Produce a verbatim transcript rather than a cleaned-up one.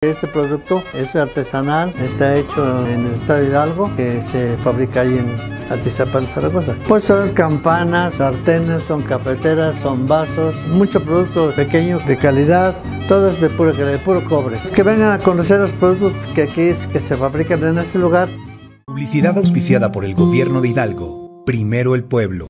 que este producto es artesanal, está hecho en el estado de Hidalgo, que se fabrica ahí en Atizapán, Zaragoza. Pues son campanas, sartenes, son cafeteras, son vasos, mucho producto pequeño de calidad, todo es de puro, de puro cobre. Que vengan a conocer los productos que aquí es, que se fabrican en este lugar. Publicidad auspiciada por el Gobierno de Hidalgo. Primero el pueblo.